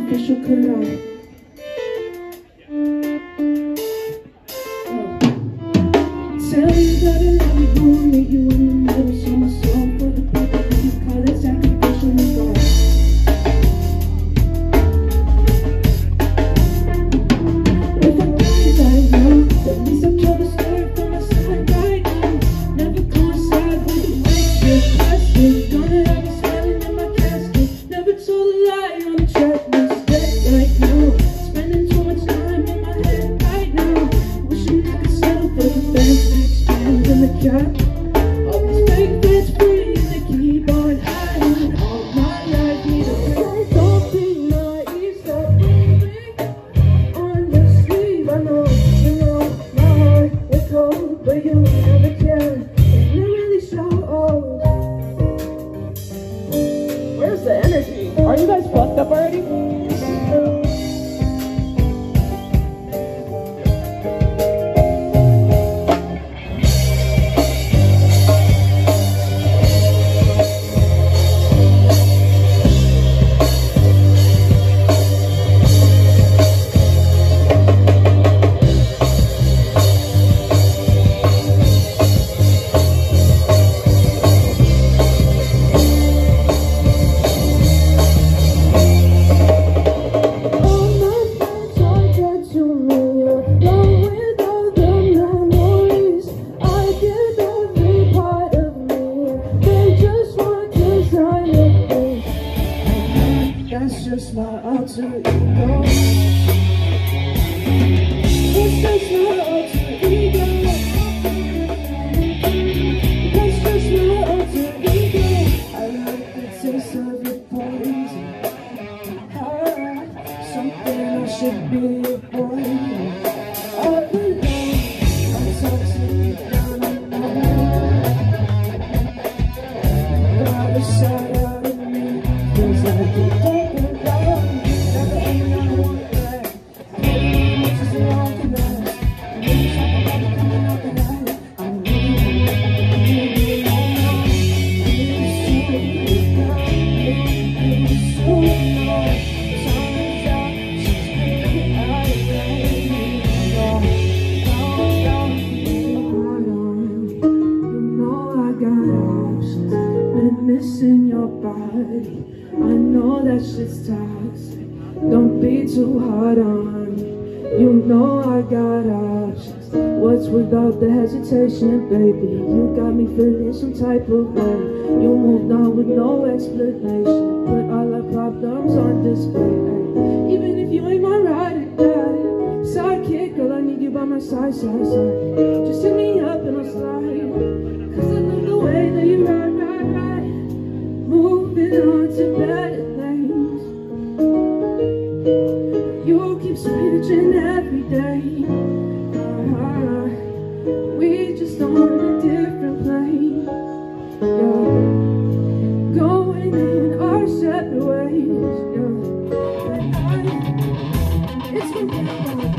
sacrificial collide. Tell you that I love you, won't meet you in the middle. So my song for the people who you call it sacrificial collide. If I die right now, at least I've told the story from my side right now. Never coincide with the fake shit, plastic. Gonna have me smiling in my casket. Never told a lie on the track list. Dead right now, spending too much time in my head right now. Wishing I could settle for the best. In the cap, all these fake fans free, they keep on hiding. All my life, need a break. Don't be naive, stop moving on your sleeve. I know, you know, my heart is cold, but you never can. It really shows. Where's the energy? Are you guys fucked up already? That's just my alter ego. That's just my alter ego. That's just my alter ego. I like the taste of your poison. Something I should be avoiding. All alone, I'm toxic down and out. Out of sight, out of me. Feels like you don't. In your body, I know that shit's toxic. Don't be too hard on me. You know I got options. What's without the hesitation, baby? You got me feeling some type of way. You moved on with no explanation. Put all our problems on display. Even if you ain't my ride or die sidekick, girl, I need you by my side. Just hit me up and I'll slide. Cause I love the way that you ride. Moving on to better things. You keep switching every day. We just on a different plane. Yeah. Going in our separate ways. Yeah. It's gonna be